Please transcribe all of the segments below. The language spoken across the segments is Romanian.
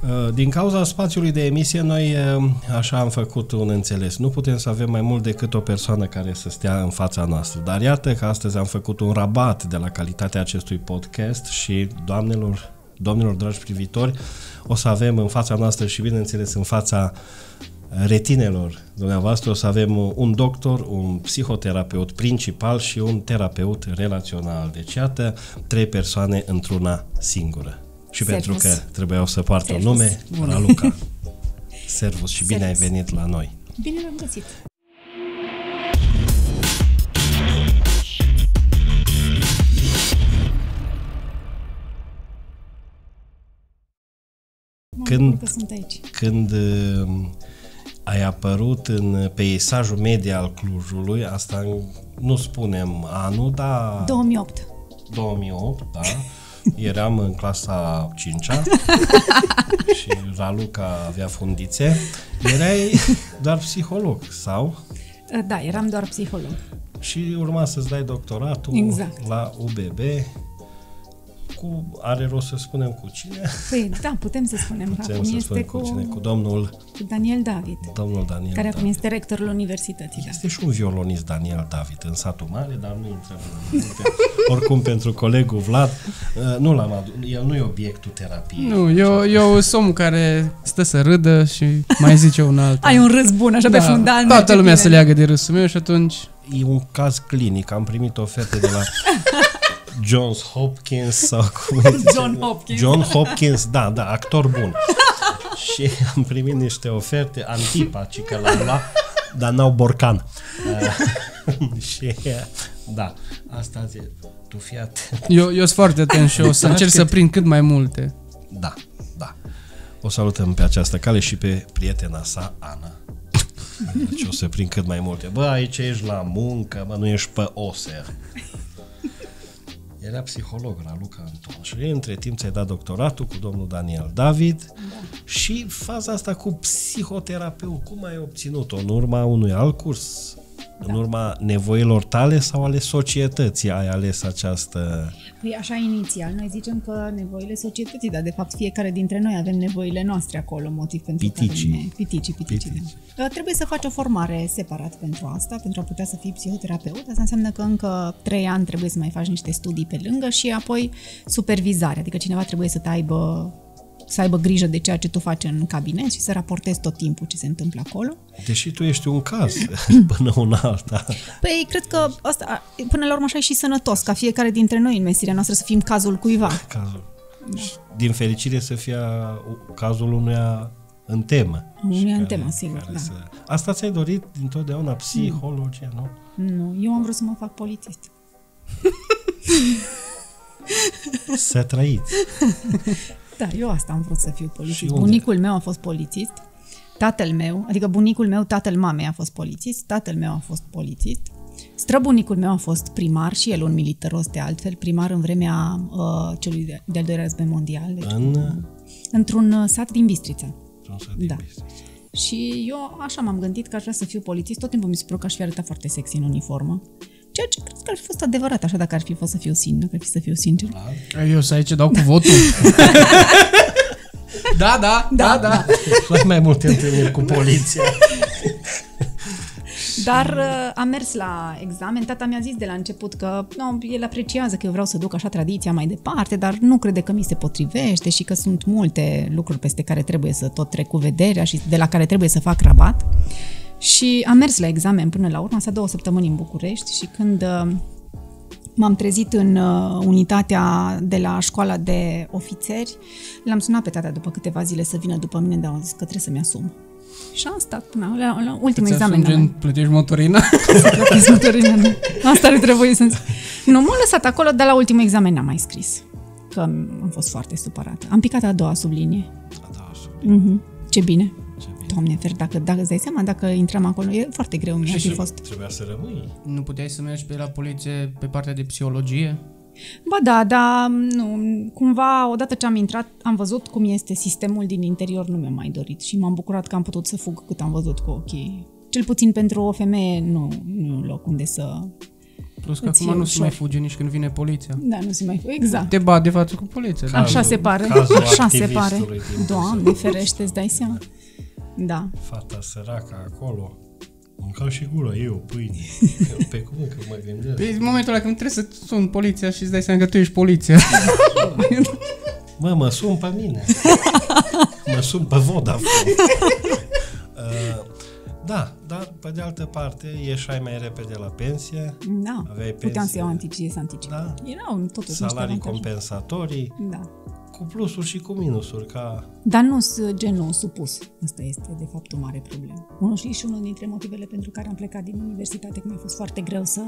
Din cauza spațiului de emisie, noi așa am făcut un înțeles. Nu putem să avem mai mult decât o persoană care să stea în fața noastră. Dar iată că astăzi am făcut un rabat de la calitatea acestui podcast și, domnilor dragi privitori, o să avem în fața noastră și, bineînțeles, în fața retinelor dumneavoastră, o să avem un doctor, un psihoterapeut principal și un terapeut relațional. Deci, iată, 3 persoane într-una singură. Și Servus. pentru că trebuiau să poartă un nume, Raluca. Servus și bine ai venit la noi. Bine v-am găsit. Când ai apărut în peisajul media al Clujului, asta nu spunem anul, dar... 2008. 2008, da. Eram în clasa 5-a și Raluca avea fundițe. Erai doar psiholog, sau? Da, eram doar psiholog. Și urma să-ți dai doctoratul la UBB. Are rost să spunem cu cine? Păi da, putem să spunem. Cu domnul Daniel David. Domnul Daniel care David. Acum este rectorul universității. Este și un violonist, Daniel David, în satul mare, dar nu intră oricum pentru colegul Vlad. Nu l-am adus, el nu e obiectul terapiei. Nu, eu sunt omul care stă să râdă și mai zice un altul. Ai un râs bun, așa pe fundal. Toată lumea se leagă de râsul meu și atunci... E un caz clinic, am primit oferte de la... Johns Hopkins sau cum John Hopkins, da, actor bun. Și am primit niște oferte, Antipa, cică l-am luat, dar n-au borcan. Și da, asta zice, tu fii atent. Eu sunt foarte atent și o să încerc să prind cât mai multe. Da. O salutăm pe această cale și pe prietena sa, Ana. Deci o să prind cât mai multe. Bă, aici ești la muncă, nu ești pe oser. Era psiholog, Raluca Anton. Și între timp ți-ai dat doctoratul cu domnul Daniel David și faza asta cu psihoterapeut. Cum ai obținut-o? În urma unui alt curs? În urma nevoilor tale sau ale societății ai ales această... Păi așa inițial, noi zicem că nevoile societății, dar de fapt fiecare dintre noi avem nevoile noastre acolo, motiv pentru Piticii. Piticii. Da. Trebuie să faci o formare separat pentru asta, pentru a putea să fii psihoterapeut. Asta înseamnă că încă 3 ani trebuie să mai faci niște studii pe lângă și apoi supervizare, adică cineva trebuie să aibă grijă de ceea ce tu faci în cabinet și să raportezi tot timpul ce se întâmplă acolo. Deși tu ești un caz până una alta. Păi, cred că asta, până la urmă așa e și sănătos, ca fiecare dintre noi în meseria noastră să fim cazul cuiva. Din fericire să fie cazul unuia în temă. Unuia în temă, sigur, da. Asta ți-ai dorit dintotdeauna, psihologie, nu? Nu, eu am vrut să mă fac polițist. Să trăiți. Da, eu asta am vrut să fiu polițist. Bunicul meu a fost polițist, tatăl mamei a fost polițist, tatăl meu a fost polițist, străbunicul meu a fost primar și el un militaros de altfel, primar în vremea celui de-al doilea război mondial. Deci într-un sat din Bistrița. Da. Și eu așa m-am gândit că aș vrea să fiu polițist, tot timpul mi se părut că aș fi arătat foarte sexy în uniformă. Ceea ce cred că ar fi fost adevărat, așa, dacă ar fi fost să fiu sincer. Eu să aici dau cu votul. Da. Fac mai multe întâlniri cu poliția. Dar am mers la examen, tata mi-a zis de la început că el apreciază că eu vreau să duc așa tradiția mai departe, dar nu crede că mi se potrivește și că sunt multe lucruri peste care trebuie să tot trec cu vederea și de la care trebuie să fac rabat. Și am mers la examen până la urmă, am stat 2 săptămâni în București și când m-am trezit în unitatea de la școala de ofițeri, l-am sunat pe tata după câteva zile să vină după mine, dar am zis că trebuie să-mi asum. Și am stat până la ultimul examen. Plătești motorina? Să plătesc motorina, nu. Asta ar trebui să... Nu, m-am lăsat acolo, dar la ultimul examen n-am mai scris. Că am fost foarte supărată. Am picat a doua sub linie. Ce bine. Doamne, dacă îți dai seama, dacă intram acolo, e foarte greu. Trebuia să rămâi. Nu puteai să mergi pe la poliție pe partea de psihologie? Ba da, dar nu, cumva odată ce am intrat, am văzut cum este sistemul din interior, nu mi-am mai dorit și m-am bucurat că am putut să fug cât am văzut cu ochii. Cel puțin pentru o femeie nu e un loc unde să Plus că Îți acum e nu se mai ușor. fuge nici când vine poliția. Da, nu se mai... Exact. Te bat de față cu poliția. Da. Așa se pare. Cazul Așa se pare. activistului din Doamne, Buzău. ferește, îți dai seama. Da. Fata săracă acolo. Mânca și gura eu pâine. Pe cum că mă gândesc. E momentul ăla când trebuie să suni poliția și îți dai seama că tu ești poliția. Mă sun pe mine. Mă sun pe Vodafone. Da, dar pe de altă parte ieșai mai repede la pensie. Da. Aveai Puteam să pensie. iau anticipat. Da. Erau totuși niște Salarii avantaje. compensatorii, Da. cu plusuri și cu minusuri, ca... Dar nu sunt genul supus. Asta este, de fapt, o mare problemă. Și unul dintre motivele pentru care am plecat din universitate, că mi-a fost foarte greu să...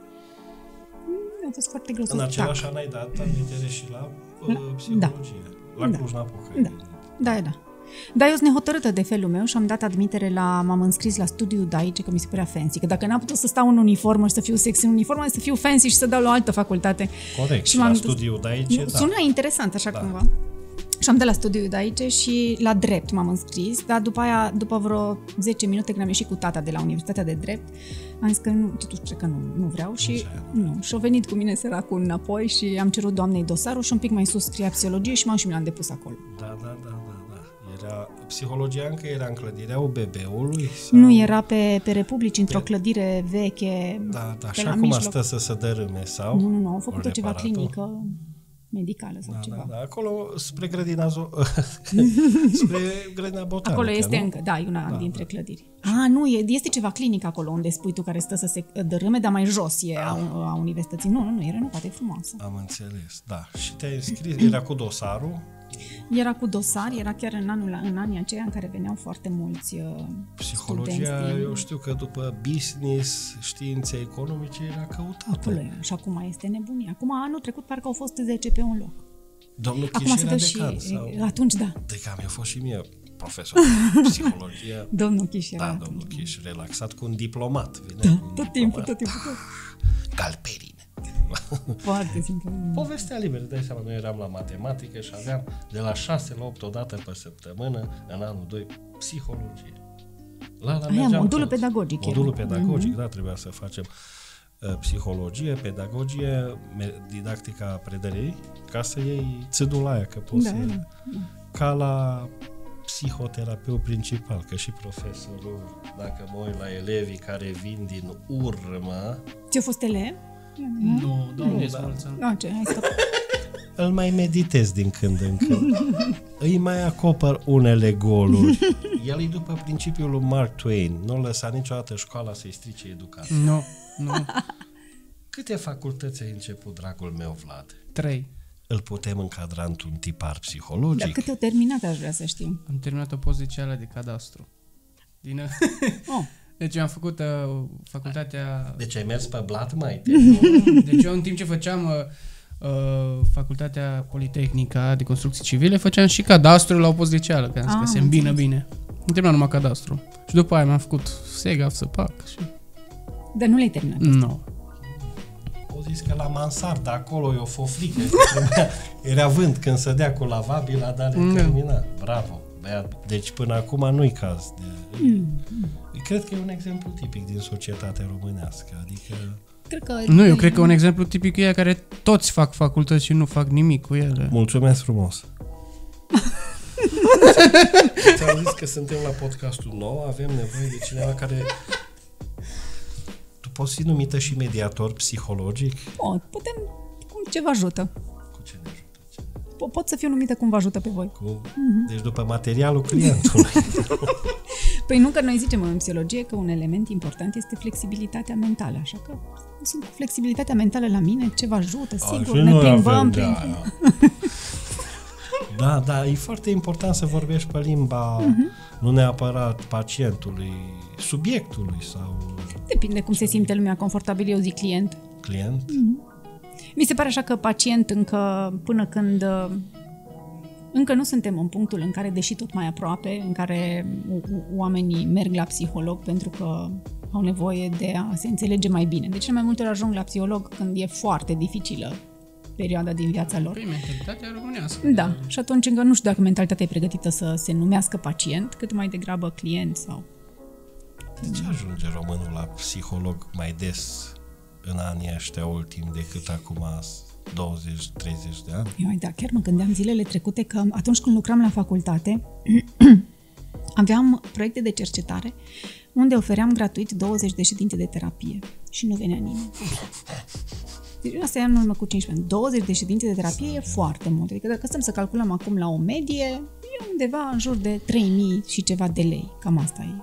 Mi-a fost foarte greu să În tac. același an ai dat admitere și la psihologie. La Da. Cluj-Napoca. Da. Da. Dar eu sunt nehotărâtă de felul meu și am dat admitere m-am înscris la studiu de aici, că mi se părea fancy. Că dacă n-am putut să stau în uniformă și să fiu sexy în uniformă, să fiu fancy și să dau la o altă facultate. Corect. Și m-am la dus- studiul de aici, da. Suna interesant, așa cumva. Și am dat la studiu de aici și la drept m-am înscris, dar după aia, după vreo 10 minute când am ieșit cu tata de la Universitatea de Drept, am zis că nu, totuși cred că nu vreau și nu. Și-a venit cu mine săracul înapoi și am cerut doamnei dosarul și un pic mai sus scria psihologie și mi l-am depus acolo. Da. Era, psihologia încă era în clădirea UBB-ului? Sau... Nu, era pe Republici, într-o clădire veche. Da, pe și la acum mijloc. stă să se dărâme, sau? Nu, au făcut-o ceva reparatul? clinică medicală sau ceva. Da, acolo spre grădina spre grădina botanică, Acolo este nu? încă, da, e una dintre clădiri. Nu, este ceva clinic acolo unde spui tu care stă să se dărâme, dar mai jos e a universității. Nu, e renovată, e frumoasă. Am înțeles, da. Și te-ai înscris, era cu dosarul? Era cu dosar, era chiar în anii aceia în care veneau foarte mulți Psihologia, studenți. eu știu că după business, științe economice, era căutată. Acolo era. Și acum este nebunie. Acum, anul trecut, parcă au fost 10 pe un loc. Domnul Acum Chiș se era dă decan, și... sau... Atunci, da. Decan, mi-a fost și mie profesor de psihologie. Domnul Chiș era. Da, domnul Chiș, relaxat cu un diplomat. Vine Da, cu un tot timpul. Galperine. Foarte simplu. Povestea liberă, dai seama, noi eram la matematică și aveam de la 6 la 8 odată pe săptămână, în anul 2, psihologie. Mergeam modulul toți. pedagogic. Modulul era. pedagogic, da, trebuia să facem psihologie, pedagogie, didactica predării, ca să iei țâdul aia, că poți să... Ca la psihoterapeut principal, că și profesorul, dacă mă uit la elevii care vin din urmă, Ți-a fost elev? Nu, Doamne să mulțumesc. Da, ce, hai scăpat. îl mai meditez din când în când. Îi mai acopăr unele goluri. El e după principiul lui Mark Twain. Nu lăsa niciodată școala să-i strice educația. Nu. Câte facultăți ai început, dragul meu, Vlad? 3. Îl putem încadra într-un tipar psihologic? Dar câte au terminat, aș vrea să știu. Am terminat o pozițială de cadastru. Deci eu am făcut facultatea... Deci ai mers pe blat mai Deci eu în timp ce făceam facultatea Politehnica de construcții civile, făceam și cadastru la opozițială, că se îmbină bine. Am terminat numai cadastru. Și după aia mi-am făcut SEGAF, SăPAC și... Dar nu le-ai terminat. Nu. O zis că la mansardă acolo e o fofrică. Era vânt când se dea cu lavabila, dar le termina. Bravo, băiat. Deci până acum nu-i caz de... Cred că e un exemplu tipic din societatea românească. Adică... Eu cred că un exemplu tipic e care toți fac facultăți și nu fac nimic cu ele. Mulțumesc frumos! Ți-am zis că suntem la podcastul nou, avem nevoie de cineva care... Tu poți fi numită și mediator psihologic? Putem, ce vă ajută. Cu ce ne ajută? Pot să fiu numită cum vă ajută pe voi. Deci după materialul clientului. Păi nu, că noi zicem în psihologie că un element important este flexibilitatea mentală, așa că sunt cu flexibilitatea mentală la mine, ce vă ajută, sigur, ne plimbăm prin... Da, e foarte important să vorbești pe limba, nu neapărat pacientului, subiectului sau... Depinde cum se simte lumea confortabil, eu zic client. Client? Mi se pare așa că pacient încă, până când... Încă nu suntem în punctul în care, deși tot mai aproape, în care oamenii merg la psiholog pentru că au nevoie de a se înțelege mai bine. De cele mai multe ori ajung la psiholog când e foarte dificilă perioada din viața lor. Păi, mentalitatea românească. Da, și atunci încă nu știu dacă mentalitatea e pregătită să se numească pacient, cât mai degrabă client sau... De ce ajunge românul la psiholog mai des în anii ăștia ultimi decât acum 20-30 de ani? Da, chiar mă gândeam zilele trecute că atunci când lucram la facultate, aveam proiecte de cercetare unde ofeream gratuit 20 de ședințe de terapie și nu venea nimeni. Deci asta e în urmă cu 15 ani. 20 de ședințe de terapie e foarte mult. Adică dacă stăm să calculăm acum la o medie, e undeva în jur de 3.000 și ceva de lei. Cam asta e.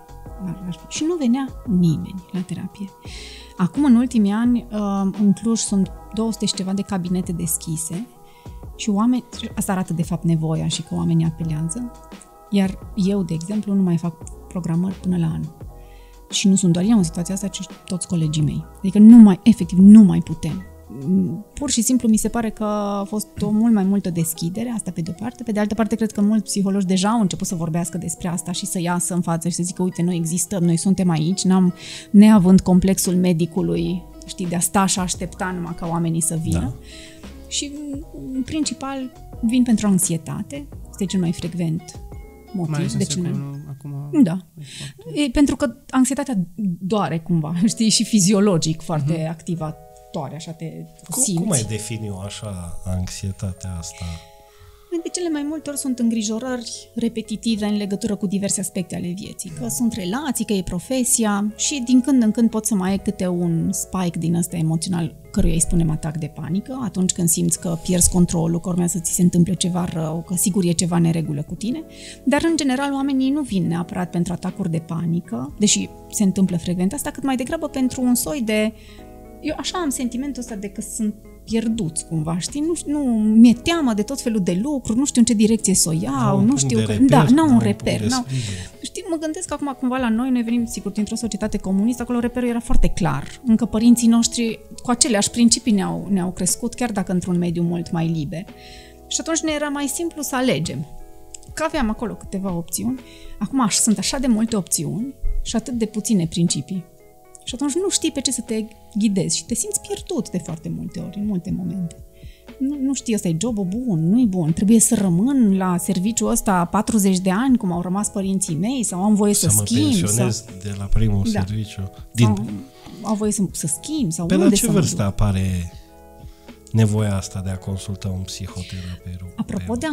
Și nu venea nimeni la terapie. Acum, în ultimii ani, în Cluj sunt 200 și ceva de cabinete deschise și oameni, asta arată de fapt nevoia și că oamenii apelează, iar eu, de exemplu, nu mai fac programări până la anul. Și nu sunt doar eu în situația asta, ci toți colegii mei. Adică efectiv, nu mai putem. Pur și simplu mi se pare că a fost o mult mai multă deschidere, asta pe de-o parte. Pe de altă parte, cred că mulți psihologi deja au început să vorbească despre asta și să iasă în față și să zică, uite, noi existăm, noi suntem aici, neavând complexul medicului, știi, de a sta și a aștepta numai ca oamenii să vină. Da. Și, în principal, vin pentru anxietate, este cel mai frecvent motiv. De ce acum... Da. Pentru că anxietatea doare cumva, știi, și fiziologic foarte activatoare, așa te simți. Cum ai defini-o așa, anxietatea asta? De cele mai multe ori sunt îngrijorări repetitive în legătură cu diverse aspecte ale vieții. Că sunt relații, că e profesia și din când în când poți să mai ai câte un spike din ăsta emoțional, căruia îi spunem atac de panică, atunci când simți că pierzi controlul, că urmează să ți se întâmple ceva rău, că sigur e ceva neregulă cu tine. Dar în general oamenii nu vin neapărat pentru atacuri de panică, deși se întâmplă frecvent asta, cât mai degrabă pentru un soi de... Eu așa am sentimentul ăsta de că sunt pierduți cumva, știi? Nu mi-e teamă de tot felul de lucruri, nu știu în ce direcție să o iau, nu știu că... Da, n-au un reper. Știi, mă gândesc că acum cumva la noi venim, sigur, dintr-o societate comunistă, acolo reperul era foarte clar. Încă părinții noștri cu aceleași principii ne-au crescut, chiar dacă într-un mediu mult mai liber. Și atunci ne era mai simplu să alegem. Că aveam acolo câteva opțiuni. Acum sunt așa de multe opțiuni și atât de puține principii. Și atunci nu știi pe ce să te ghidezi și te simți pierdut de foarte multe ori, în multe momente. Nu știi, ăsta e jobul bun, nu e bun, trebuie să rămân la serviciul ăsta 40 de ani, cum au rămas părinții mei, sau am voie să schimb. Să mă pensionez de la primul serviciu. Sau au voie să schimb, sau pe unde la ce vârstă apare nevoia asta de a consulta un psihoterapeut? Apropo de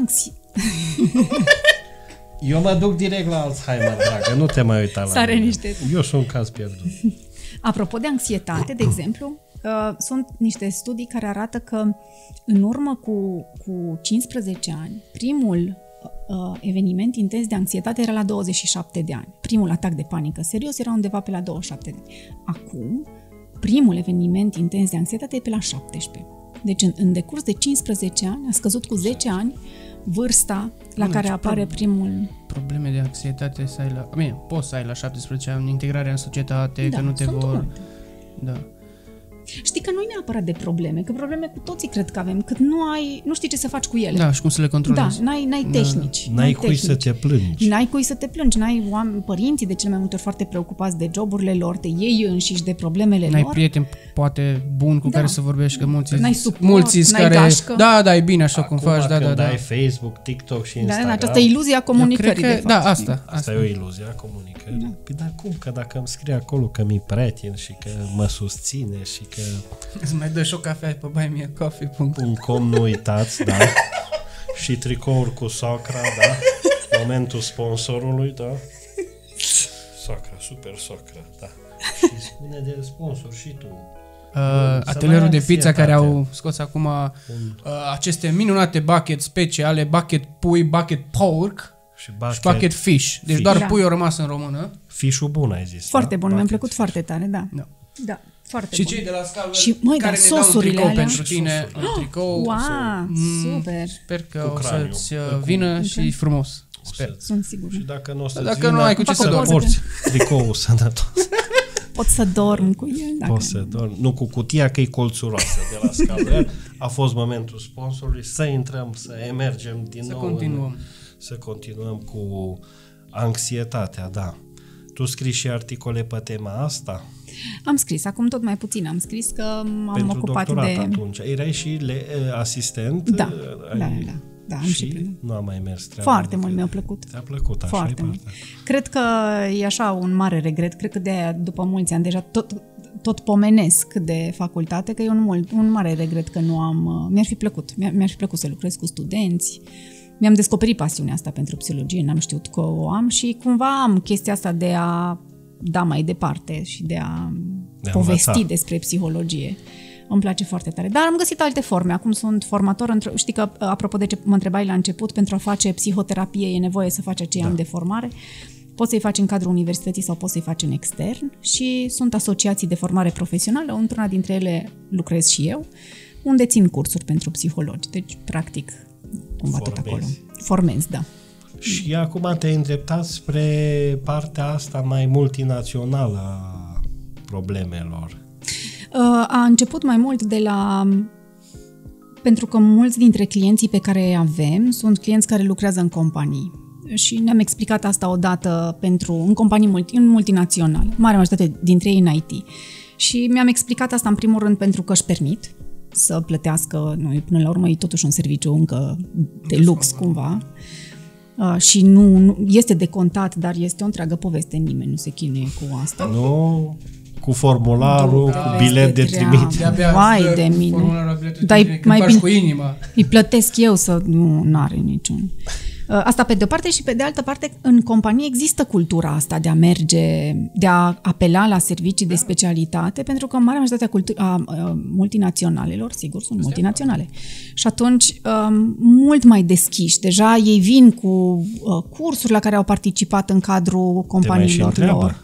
Eu mă duc direct la Alzheimer, dragă, nu te mai uita la mine. Eu sunt un caz pierdut. Apropo de anxietate, de exemplu, sunt niște studii care arată că în urmă cu 15 ani, primul eveniment intens de anxietate era la 27 de ani. Primul atac de panică serios era undeva pe la 27 de ani. Acum, primul eveniment intens de anxietate e pe la 17. Deci în decurs de 15 ani a scăzut cu 10 ani vârsta la care apare primul... Probleme de anxietate să ai la... poți să ai la 17 ani, integrarea în societate, că nu te vor... Multe. Da. Știi că nu e neapărat de probleme, că probleme cu toții cred că avem, cât nu știi ce să faci cu ele. Da, și cum să le controlezi. Da, n-ai tehnici. N-ai cui să te plângi. N-ai cui să te plângi, părinții de cele mai multe ori foarte preocupați de joburile lor, de ei înșiși, de problemele lor. N-ai prieteni poate bun cu care să vorbești, că n-ai suport, mulți n-ai care... gașcă. Da, e bine așa cum faci, da. Ai Facebook, TikTok și Instagram. Da, această iluzie a comunicării, de fapt. Da, asta e o iluzie a comunicării. Păi dar cum? Că dacă îmi scrie acolo că mi-i prieten și că mă susține și că... Îți mai dă și o cafea pe buymeacoffee.com. Nu uitați, da? Și tricouri cu socra, da? Momentul sponsorului, da? Socra, super socra, da. Și spune de sponsor și tu. Atelierul de pizza care au scos acum aceste minunate bucket speciale, bucket pui, bucket pork și bucket fish. Deci doar pui au rămas în română. Fish-ul bun, ai zis. Foarte bun, mi-a plăcut foarte tare, da. Foarte și bun. Cei de la Scalver care ne dau un tricou alea pentru tine, un tricou. Wow, super. Sper că o să-ți vină și frumos. Sper. Sunt sigur. Și dacă nu o să-ți vină, nu ai cu ce să porți tricoul sănătos. Pot să dorm cu el. Poți să dorm. Nu cu cutia, că e colțuroasă de la Scalver. A fost momentul sponsorului să intrăm, să emergem din nou. Să continuăm cu anxietatea, da. Tu scrii și articole pe tema asta? Am scris, acum tot mai puțin. Am scris că am ocupat de... atunci. Erai și asistent? Da, am și nu am mai mers treaba. Foarte mult mi-a plăcut. Ți-a plăcut, așa foarte mult. Cred că e așa un mare regret. Cred că de-aia, după mulți ani, deja tot tot pomenesc de facultate, că e un mare regret că nu am... Mi-ar fi plăcut să lucrez cu studenți. Mi-am descoperit pasiunea asta pentru psihologie, n-am știut că o am și cumva am chestia asta de a da mai departe și de a povesti despre psihologie. Îmi place foarte tare. Dar am găsit alte forme. Acum sunt formator. Știi că, apropo de ce mă întrebai la început, pentru a face psihoterapie e nevoie să faci aceea an de formare. Poți să-i faci în cadrul universității sau poți să-i faci în extern și sunt asociații de formare profesională. Într-una dintre ele lucrez și eu, unde țin cursuri pentru psihologi. Deci, practic, cumva tot acolo. Formez, da. Și acum te-ai îndreptat spre partea asta mai multinațională a problemelor. A început mai mult pentru că mulți dintre clienții pe care îi avem sunt clienți care lucrează în companii. Și ne-am explicat asta odată în companii multinaționale, marea majoritate dintre ei în IT. Și mi-am explicat asta în primul rând pentru că își permit să plătească, până la urmă e totuși un serviciu încă de lux cumva. Și nu este decontat, dar este o întreagă poveste, nimeni nu se chinuie cu asta. Nu, cu formularul, cu bilet de trimitere. Vai de mine. Dar mai bine cu inima. Îi plătesc eu să nu are niciun. Asta pe de o parte și pe de altă parte în companie există cultura asta de a apela la servicii de specialitate, pentru că marea majoritate a multinaționalelor, sigur, sunt multinaționale. Și atunci mult mai deschiși. Deja ei vin cu cursuri la care au participat în cadrul companiilor lor.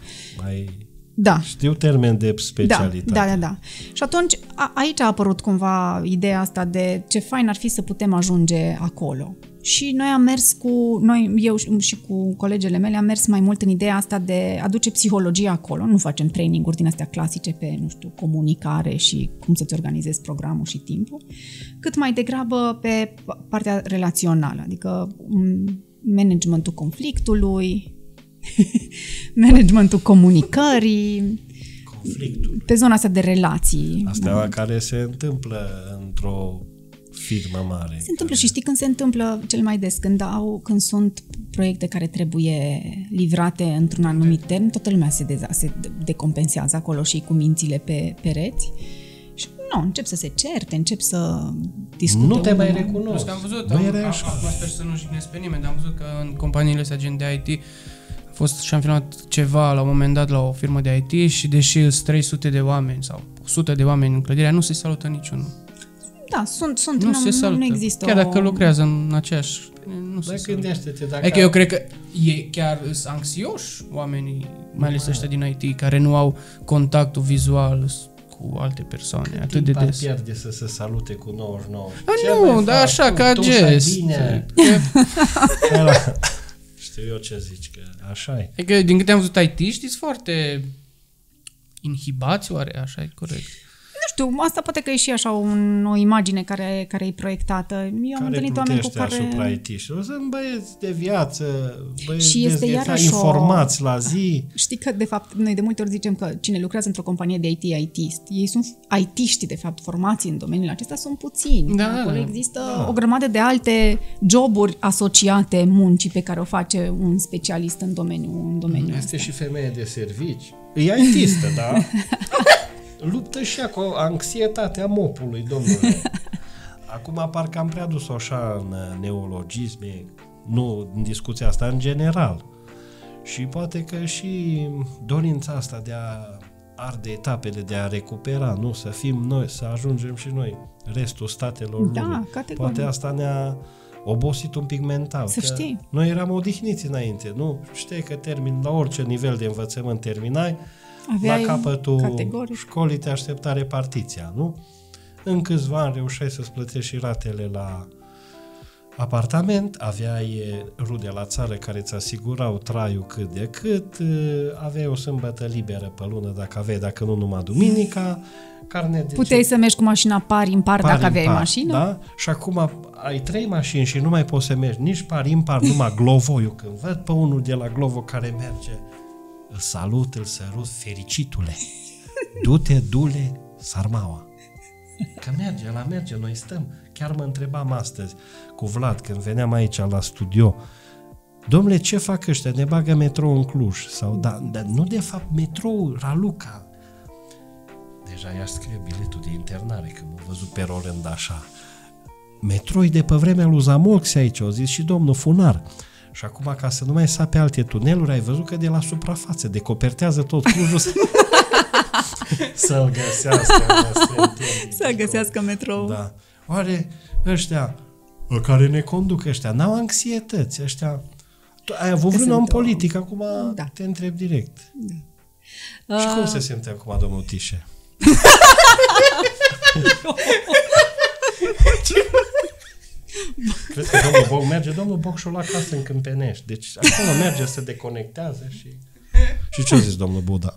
Da. Știu termen de specialitate. Da. Și atunci aici a apărut cumva ideea asta de ce fain ar fi să putem ajunge acolo. Și noi am mers eu și cu colegele mele am mers mai mult în ideea asta de a duce psihologia acolo. Nu facem training-uri din astea clasice pe, comunicare și cum să-ți organizezi programul și timpul, cât mai degrabă pe partea relațională, adică managementul conflictului, managementul comunicării, pe zona asta de relații. Astea care se întâmplă într-o firmă mare. Se întâmplă și știi când se întâmplă cel mai des, când sunt proiecte care trebuie livrate într-un anumit termen, toată lumea se decompensează acolo și cu mințile pe pereți. Și încep să se certe, încep să discute. Nu te mai recunosc. Am văzut, acum sper să nu jignesc pe nimeni, dar am văzut că în companiile astea gen de IT a fost șampionat ceva la un moment dat la o firmă de IT și deși sunt 300 de oameni sau 100 de oameni în clădirea, nu se salută niciunul. Da, nu există. Chiar dacă lucrează în aceeași... Gândește-te dacă... Adică eu cred că ei chiar sunt anxioși oamenii, mai ales ăștia din IT, care nu au contactul vizual cu alte persoane atât de des. Pierde să se salute cu 99. Nu, dar așa ca gest. Știu eu ce zici, că așa e. Adică din câte am văzut IT-știi sunt foarte inhibați, oare? Așa e corect? Nu știu, asta poate că e și așa o imagine care e proiectată. Eu am întâlnit oameni cu care... asupra IT-știlor. Sunt băieți de viață, băieți informați la zi. Știi că, de fapt, noi de multe ori zicem că cine lucrează într-o companie de IT, IT-ist. Ei sunt IT-știi, de fapt, formații în domeniul acesta sunt puțini. Acolo există o grămadă de alte joburi asociate muncii pe care o face un specialist în domeniul Este și femeie de servici. E IT-istă, da? Luptă și ea cu anxietatea mopului, domnule. Acum parcă am prea dus-o așa în neologisme, nu în discuția asta, în general. Și poate că și dorința asta de a arde etapele, de a recupera, nu? Să fim noi, să ajungem și noi, restul statelor lumii. Categoric. Poate asta ne-a obosit un pic mental. Să știi. Noi eram odihniți înainte, nu? Știi că la orice nivel de învățământ terminai, la capătul școlii te aștepta repartiția, nu? În câțiva ani reușeai să-ți plătești și ratele la apartament, aveai rude la țară care îți asigurau traiul cât de cât, aveai o sâmbătă liberă pe lună dacă aveai, dacă nu numai duminica, puteai să mergi cu mașina par-impar dacă aveai mașină. Da? Și acum ai 3 mașini și nu mai poți să mergi nici par-impar, numai Glovo. Eu când văd pe unul de la Glovo care merge, îl salut, îl sărut, fericitule, du-te, dule, sarmaua. Că merge, noi stăm. Chiar mă întrebam astăzi cu Vlad, când veneam aici la studio, domnule, ce fac ăștia? Ne bagă metrou în Cluj. Sau, dar nu de fapt metrou, Raluca. deja i-aș scrie biletul de internare, că m-a văzut pe Roland așa. Metroi de pe vremea lui Zamolxi aici, au zis și domnul Funar. Și acum, ca să nu mai sape alte tuneluri, ai văzut că de la suprafață decopertează tot Clujul să-l găsească. Să găsească metrou. Da. Oare ăștia care ne conduc ăștia n-au anxietăți? Ăștia... Ai avut vreun om politic, acum te întreb direct. Da. Și cum se simte acum domnul Tișe? Crezi că domnul Bocșu la casă în Câmpenești. Deci acolo merge, se deconectează și... Și ce a zis domnul Buda?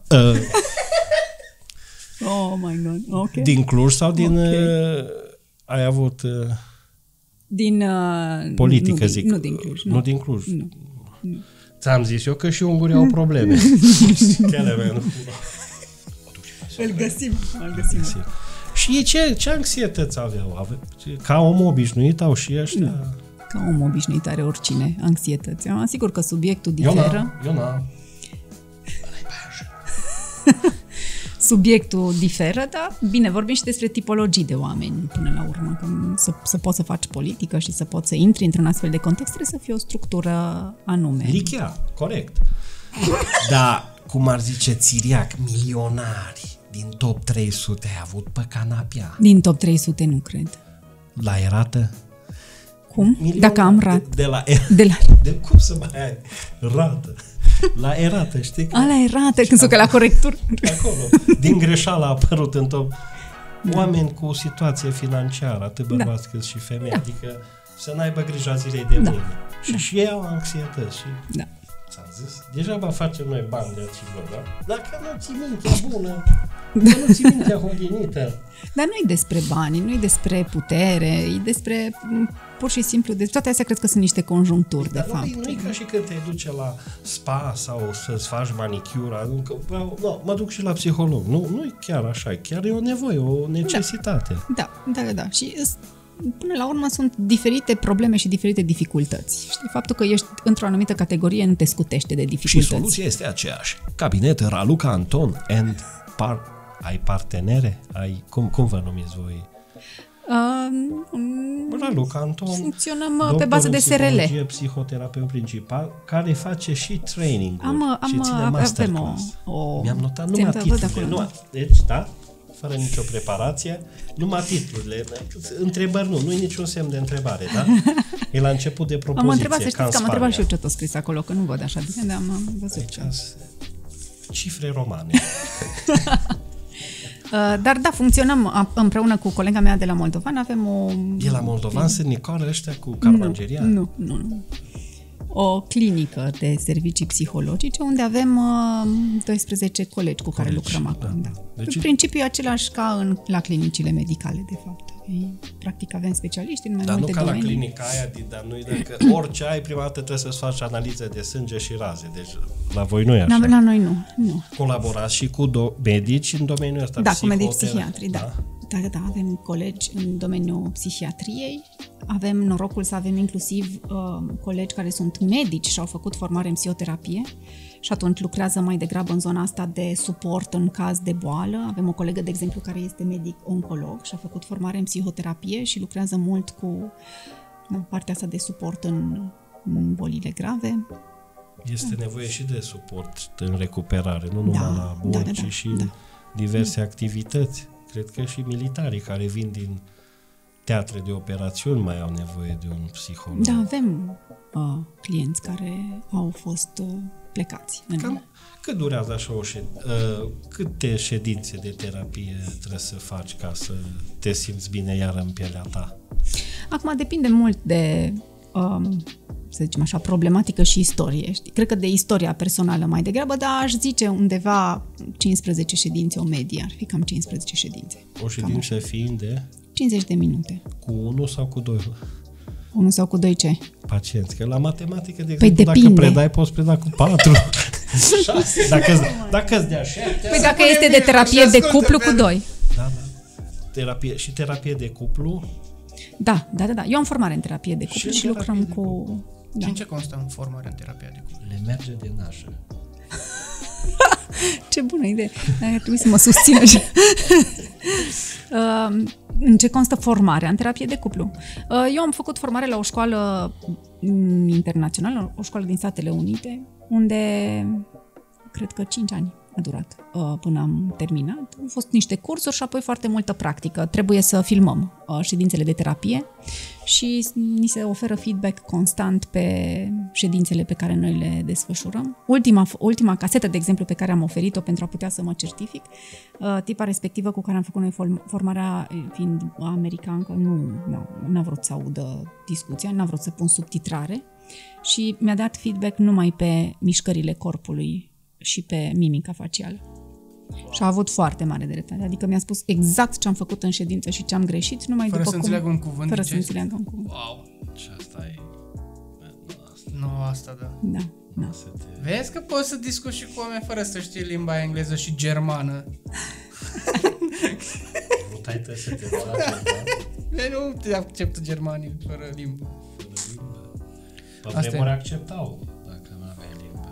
Oh my God, ok. Din Cluj sau din... ai avut... din... politică, zic. Nu din Cluj. Nu din Cluj. Nu. Ți-am zis eu că și ungurii au probleme. Chiar Îl găsim. Și ce anxietăți aveau? Ca om obișnuit au și ăștia? Nu. Ca om obișnuit are oricine anxietăți. Asigur că subiectul diferă. Eu n-am. Subiectul diferă, dar bine, vorbim și despre tipologii de oameni până la urmă. Să poți să faci politică și să poți să intri într-un astfel de context, trebuie să fie o structură anume. Lichea, corect. Dar, cum ar zice Țiriac, milionari din top 300 ai avut pe canapia. Din top 300 nu cred. La erată? Cum? Milionari. Dacă am rat. De cum să mai ai rată? La erată, știi? La erată, când s-o că la corectură. Acolo. Din greșeală a apărut în top. Oameni cu o situație financiară, atât bărbați cât și femei. Da. Adică să n-aibă grija zilei de mâine. Și ei au anxietăți. Și ți-am zis, degeaba facem noi bani de acilor, da? Dacă nu ții mintea bună, dacă nu ții mintea hodinită. Dar nu e despre bani, nu e despre putere, e despre pur și simplu, de toate astea cred că sunt niște conjuncturi, de fapt. Nu e ca și când te duce la spa sau să-ți faci manicura, mă duc și la psiholog. Nu e chiar așa, chiar e o nevoie, o necesitate. Da. Și până la urmă sunt diferite probleme și diferite dificultăți. Știi, faptul că ești într-o anumită categorie nu te scutește de dificultăți. Și soluția este aceeași. Cabinet Raluca Anton and ai partenere? Cum vă numiți voi? Raluca Anton. Funcționăm pe bază de SRL. Psihoterapeut principal, care face și training și ține masterclass. Mi-am notat numai titlurile. Deci, da? Fără nicio preparație, numai titlurile. Întrebări nu e niciun semn de întrebare, da? E la început de propoziție. Am întrebat, să știți că am întrebat și eu ce tot scris acolo, că nu văd așa bine, dar am văzut. Deci, cifre romane. Dar da, funcționăm împreună cu colega mea de la Moldovan, avem o... De la Moldovan sunt Nicola ăștia cu Carmangeria? Nu. O clinică de servicii psihologice unde avem 12 colegi cu care lucrăm acum. Da. Deci, în principiu același ca la clinicile medicale, de fapt. Practic avem specialiști în mai multe domenii. Dar nu ca la clinica aia, dar nu dacă orice ai, prima dată trebuie să-ți faci analize de sânge și raze. Deci la voi nu e așa. La noi nu. Colaborați și cu medici în domeniul ăsta. Da, cu medici psihiatri, da. Da, avem colegi în domeniul psihiatriei, avem norocul să avem inclusiv colegi care sunt medici și au făcut formare în psihoterapie și atunci lucrează mai degrabă în zona asta de suport în caz de boală. Avem o colegă, de exemplu, care este medic-oncolog și a făcut formare în psihoterapie și lucrează mult cu partea asta de suport în bolile grave. Este nevoie și de suport în recuperare, nu numai la boli, ci și diverse activități. Cred că și militarii care vin din teatre de operațiuni mai au nevoie de un psiholog. Da, avem clienți care au fost plecați. Cât durează așa câte ședințe de terapie trebuie să faci ca să te simți bine iar în pielea ta? Acum depinde mult de, să zicem așa, problematică și istorie. Știi? Cred că de istoria personală mai degrabă, dar aș zice undeva 15 ședințe, o medie, ar fi cam 15 ședințe. O ședință fiind de? 50 de minute. Cu 1 sau cu 2? 1 sau cu 2 ce? Pacienți. Că la matematică, de exemplu, dacă predai, poți preda cu 4, 6. Dacă-ți dea 7. Păi dacă este de terapie de cuplu, cu 2. Da. Terapie de cuplu? Da. Eu am formare în terapie de cuplu și lucrăm cu... Și în ce constă în formarea în terapia de cuplu? Le merge de nașă. Ce bună idee! Ar trebui să mă susțină și... În ce constă formarea în terapie de cuplu? Eu am făcut formare la o școală internațională, o școală din Statele Unite, unde cred că 5 ani a durat până am terminat. Au fost niște cursuri și apoi foarte multă practică. Trebuie să filmăm ședințele de terapie și ni se oferă feedback constant pe ședințele pe care noi le desfășurăm. Ultima casetă, de exemplu, pe care am oferit-o pentru a putea să mă certific, tipa respectivă cu care am făcut noi formarea, fiind americancă, nu a vrut să audă discuția, n-a vrut să pun subtitrare și mi-a dat feedback numai pe mișcările corpului și pe mimica facială. Wow. Și a avut foarte mare dreptate. Adică mi-a spus exact ce am făcut în ședință și ce am greșit, numai fără după să înțeleagă un cuvânt. Fără să înțeleagă un cuvânt. Wow, ce asta e... Nu, asta da. Da. Vezi că poți să discuți și cu oameni fără să știi limba engleză și germană. Nu tai să te dea. Nu te acceptă germanii fără limbă. Pe vremuri acceptau, dacă nu aveai limbă.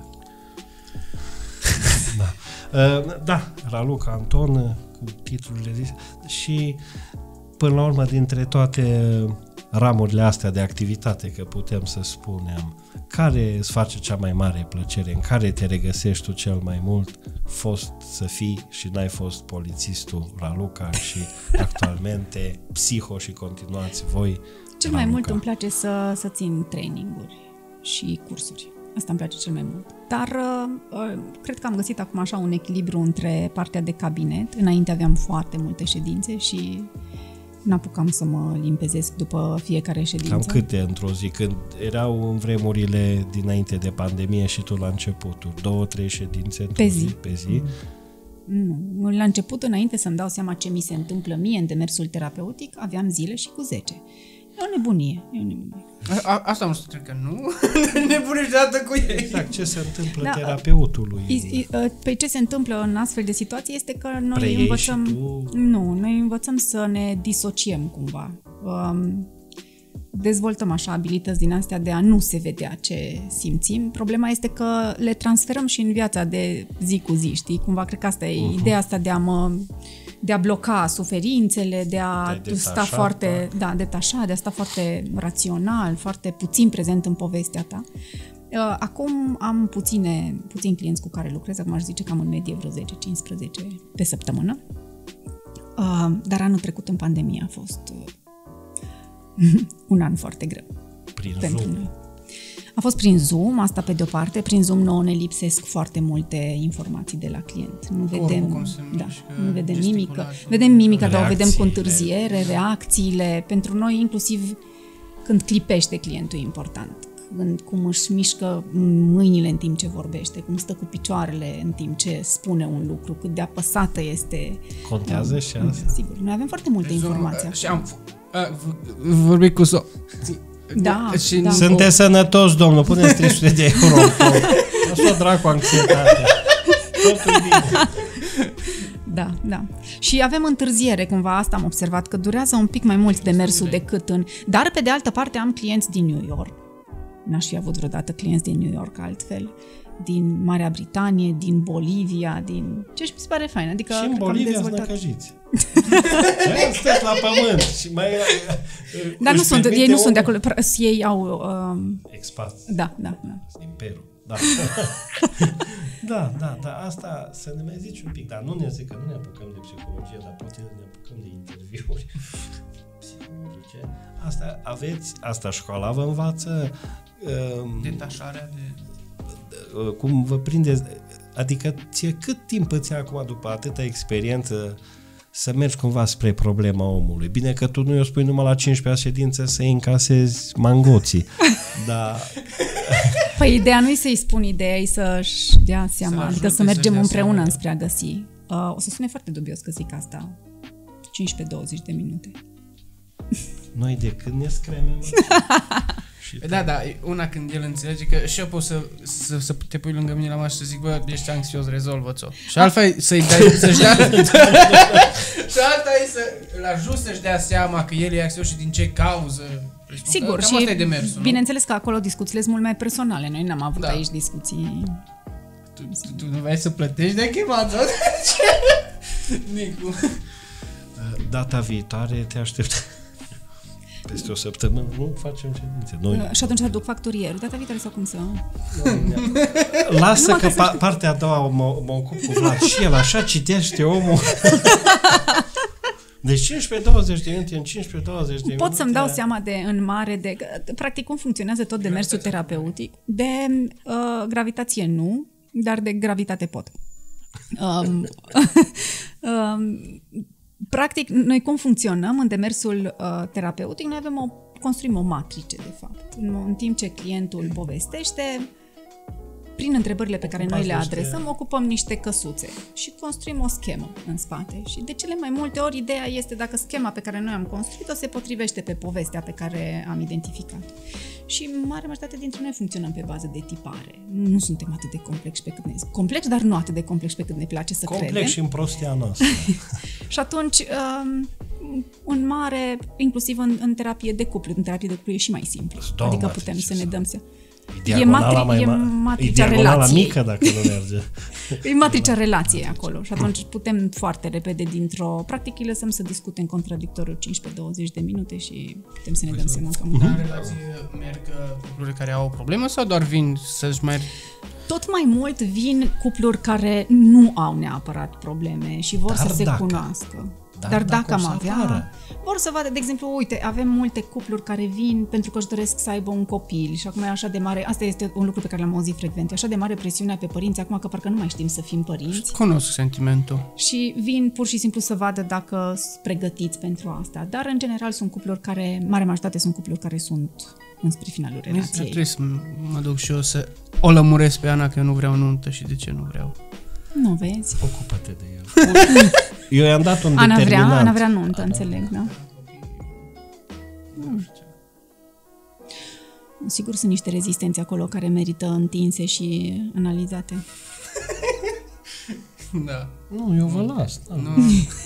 Da, Raluca Anton, cu titlurile zise. Și, până la urmă, dintre toate ramurile astea de activitate, că putem să spunem, care îți face cea mai mare plăcere, în care te regăsești tu cel mai mult, fost să fii și n-ai fost polițistul Raluca și actualmente psiho și continuați voi, cel mai mult îmi place să țin traininguri și cursuri. Asta îmi place cel mai mult. Dar cred că am găsit acum așa un echilibru între partea de cabinet. Înainte aveam foarte multe ședințe și n-apucam să mă limpezesc după fiecare ședință. Cam câte într-o zi? Când erau în vremurile dinainte de pandemie și tu la începutul, 2-3 ședințe pe zi? Pe zi? Nu. La început, înainte să-mi dau seama ce mi se întâmplă mie în demersul terapeutic, aveam zile și cu 10. E o nebunie. Asta nu se că nu? Nebunești deodată cu ei. Exact, ce se întâmplă terapeutului? Păi ce se întâmplă în astfel de situații este că noi învățăm... noi învățăm să ne disociem cumva. Dezvoltăm așa abilități din astea de a nu se vedea ce simțim. Problema este că le transferăm și în viața de zi cu zi, știi? Cumva cred că asta e ideea asta de a bloca suferințele, de a sta foarte detașat, de a sta foarte rațional, foarte puțin prezent în povestea ta. Acum am puțini clienți cu care lucrez, acum aș zice că am în medie vreo 10-15 pe săptămână. Dar anul trecut în pandemie a fost un an foarte greu. Prin pentru Zoom. Noi. A fost prin Zoom, asta pe de-o parte. Prin Zoom nouă ne lipsesc foarte multe informații de la client. Nu vedem mimică. Vedem mimica, dar o vedem cu întârziere, reacțiile. Pentru noi, inclusiv când clipește clientul, e important. Cum își mișcă mâinile în timp ce vorbește, cum stă cu picioarele în timp ce spune un lucru, cât de apăsată este. Contează și asta? Sigur. Noi avem foarte multe informații. Și am vorbit cu Da. Sunteți sănătoși, domnul, puneți 300 de euro. Așa dracu anxietate. Totul bine. Da. Și avem întârziere, cumva asta am observat, că durează un pic mai mult demersul decât în... Dar, pe de altă parte, am clienți din New York. N-aș fi avut vreodată clienți din New York altfel. Din Marea Britanie, din Bolivia, din... Ce mi se pare fain. Adică, și în Bolivia sunt năcăjiți. Stați la pământ și mai... Dar ei nu sunt de acolo, ei au... Expați. Da. Din Peru. Da, asta să ne mai zici un pic, dar nu ne zic că nu ne apucăm de psihologie, dar poate ne apucăm de interviuri psihologice. Asta școala vă învață... detașarea de... Cum vă prindeți, adică ție cât timp îți ia acum după atâta experiență să mergi cumva spre problema omului? Bine că tu nu i-o spui numai la 15-a ședință să-i încasezi mangoții, dar... Păi ideea nu e să-i spun ideea, e să-și dea seama, adică să mergem împreună înspre a găsi. O să sune foarte dubios că zic asta, 15-20 de minute. Noi de când ne scremem? Da, una când el înțelege că și eu pot să te pui lângă mine la masă și să zic, bă, ești anxios, rezolvă-ți-o. Și alta e să-și dea și alta e să-l ajut să-și dea seama că el e anxios și din ce cauză. Sigur, și demersul, bineînțeles că acolo discuțiile sunt mult mai personale. Noi n-am avut aici discuții Tu nu vrei să plătești de chemață? Nicu. Data viitoare te aștept. Peste o săptămână nu facem ședințe. Și atunci aduc facturierul. Data viitoare sau cum să... Lasă că partea a doua mă ocup cu Vlad. Și el așa citește omul. Deci 15-20 de minute, în 15-20 de minute... Pot să-mi dau seama în mare de... Practic, cum funcționează tot demersul terapeutic. De gravitație nu, dar de gravitate pot. Practic, noi cum funcționăm în demersul terapeutic? Noi construim o matrice, de fapt. În timp ce clientul povestește, prin întrebările pe care noi le adresăm, ocupăm niște căsuțe și construim o schemă în spate. Și de cele mai multe ori, ideea este dacă schema pe care noi am construit-o se potrivește pe povestea pe care am identificat. Și mare majoritate dintre noi funcționăm pe bază de tipare. Nu suntem atât de complexi pe cât ne... Complex, dar nu atât de complexi pe cât ne place să credem. Complex și în prostia noastră. Și atunci, în mare, inclusiv în terapie de cuplu, în terapie de cuplu e și mai simplu. Adică putem să ne dăm seama. E matricea relației. Mică dacă nu merge. E matricea relației acolo și atunci putem foarte repede practic îi lăsăm să discute în contradictoriu 15-20 de minute și putem să ne dăm seama că... În relație merg cupluri care au o problemă sau doar vin să-și mai... Tot mai mult vin cupluri care nu au neapărat probleme și vor să se cunoască. Dar dacă am avea, vor să vadă, de exemplu, uite, avem multe cupluri care vin pentru că își doresc să aibă un copil și acum e așa de mare, asta este un lucru pe care l-am auzit frecvent, e așa de mare presiunea pe părinți acum că parcă nu mai știm să fim părinți. Cunosc sentimentul. Și vin pur și simplu să vadă dacă sunt pregătiți pentru asta, dar în general sunt cupluri care, mare majoritate sunt cupluri care sunt înspre finalul relației. Trebuie să mă duc și eu să o lămuresc pe Ana că eu nu vreau nuntă și de ce nu vreau. Nu vezi? Ocupă-te de el. Eu i-am dat un determinant. Ana vrea nuntă, înțeleg, da? Sigur sunt niște rezistențe acolo care merită întinse și analizate. Da. Nu, eu vă las. Da. Nu.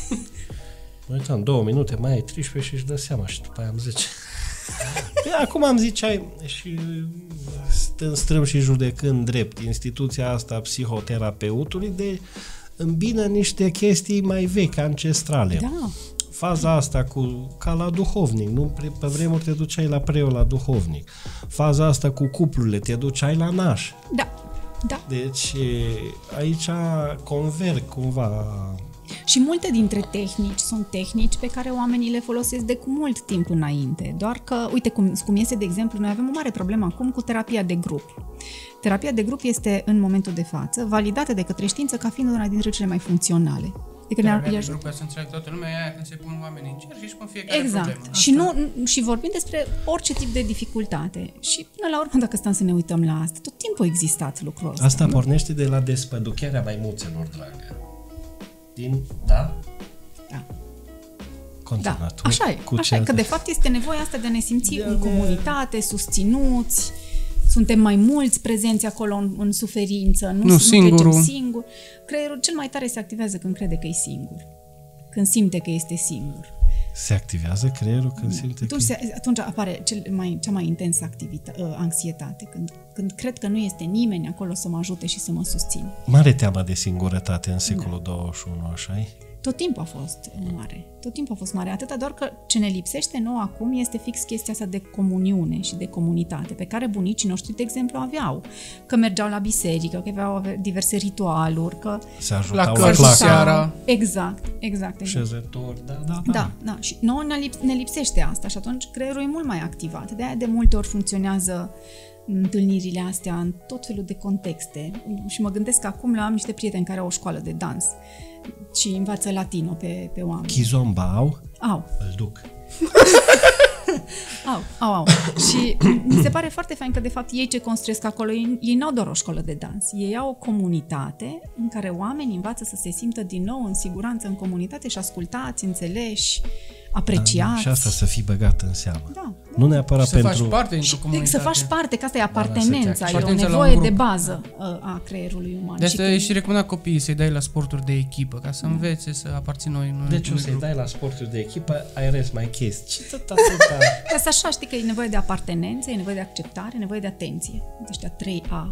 Uitam, 2 minute, mai ai 13 și își dă seama și după aia am 10. Acum am ziceai și stând strâm și judecând drept instituția asta a psihoterapeutului de îmbină niște chestii mai vechi, ancestrale. Da. Faza asta ca la duhovnic, nu? Pe vremuri te duceai la preot, la duhovnic. Faza asta cu cuplurile, te duceai la naș. Da, da. Deci aici converg cumva. Și multe dintre tehnici sunt tehnici pe care oamenii le folosesc de cu mult timp înainte. Doar că, uite cum este, de exemplu, noi avem o mare problemă acum cu terapia de grup. Terapia de grup este, în momentul de față, validată de către știință ca fiind una dintre cele mai funcționale. Terapia de grup, ca să înțeleg toată lumea, aia când se pun oamenii în cer și cu fiecare problemă. Și vorbim despre orice tip de dificultate. Și până la urmă, dacă stăm să ne uităm la asta, tot timpul a existat lucrul ăsta. Asta pornește de la despăducherea maimuțelor, dragă. Da? Da. Continuă, da. Așa e, că de fapt este nevoia asta de a ne simți în comunitate, susținuți, suntem mai mulți prezenți acolo în suferință, nu trecem singur. Creierul cel mai tare se activează când crede că e singur, când simte că este singur. Se activează creierul când simte că... Atunci apare cea mai intensă anxietate, când cred că nu este nimeni acolo să mă ajute și să mă susțină. Mare teamă de singurătate în secolul 21, așa-i? Tot timpul a fost mare. Tot timpul a fost mare. Atâta doar că ce ne lipsește nouă acum este fix chestia asta de comuniune și de comunitate, pe care bunicii noștri, de exemplu, aveau. Că mergeau la biserică, că aveau diverse ritualuri, că... Se ajutau la clasă seara. Exact. Șezători, da. Și nouă ne lipsește asta și atunci creierul e mult mai activat. De-aia de multe ori funcționează întâlnirile astea în tot felul de contexte. Și mă gândesc că acum am niște prieteni care au o școală de dans și învață latino pe oameni. Chizomba au? Au. Îl duc. Au. Și mi se pare foarte fain că de fapt ei ce construiesc acolo, ei n-au doar o școală de dans. Ei au o comunitate în care oamenii învață să se simtă din nou în siguranță în comunitate și ascultați, înțeleși, apreciați. Da, și asta să fii băgat în seamă. Da. Nu neapărat să pentru... faci parte dintr-o comunitate. Să faci parte, că asta e apartenența, e o nevoie de bază a creierului uman. De asta e și recomandat copiii să-i dai la sporturi de echipă, ca să învețe să aparțină noi. Deci o să-i dai la sporturi de echipă, ai rest mai chestii. Asta așa, știi că e nevoie de apartenență, e nevoie de acceptare, e nevoie de atenție. Ăștia 3A